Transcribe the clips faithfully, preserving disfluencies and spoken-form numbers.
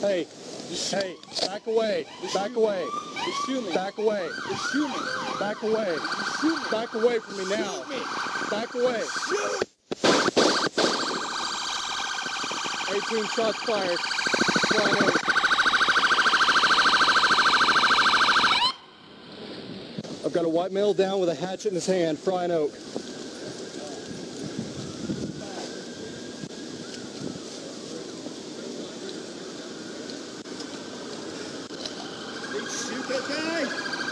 Hey, hey, back away, back away. Just shoot me. Back away. Just shoot me. Back away. Just shoot me. Back away from me now. Shoot me. Back away. Shoot. eighteen shots fired. Flying over. I've got a white male down with a hatchet in his hand, frying oak. Did you shoot that guy?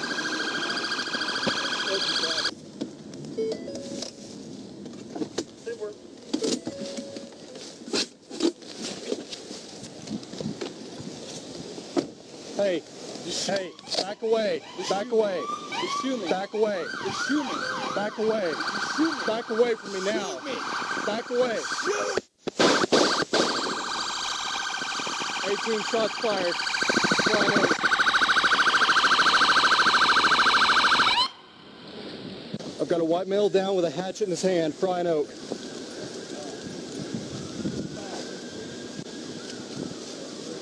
Hey, hey, back away, back away. Just shoot me. Back away. Just shoot me. Back away. Just shoot me. Back away from me now. Shoot me. Back away. Shoot. eighteen shots fired. Flying over. I've got a white male down with a hatchet in his hand, frying oak.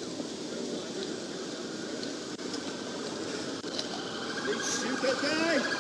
Did you shoot that guy?